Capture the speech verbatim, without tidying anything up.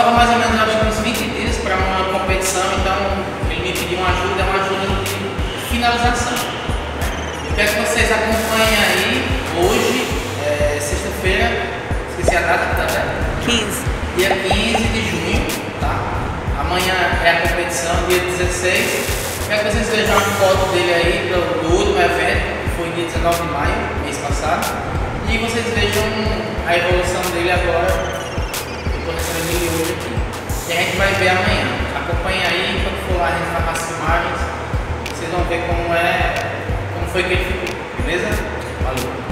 Faltava mais ou menos, acho que uns vinte dias para uma competição, então ele me pediu uma ajuda, uma ajuda de finalização. Eu quero que vocês acompanhem aí hoje, é, sexta-feira, esqueci a data, tá vendo? quinze. Dia quinze de junho, tá? Amanhã é a competição, dia dezesseis. Quero que vocês vejam a foto dele aí do, do último evento, que foi dia dezenove de maio, mês passado. E vocês vejam a evolução dele agora. Eu estou recebendo ele hoje aqui. E a gente vai ver amanhã. Acompanhe aí, quando for lá a gente vai as imagens. Vocês vão ver como é, como foi que ele ficou, beleza? Valeu!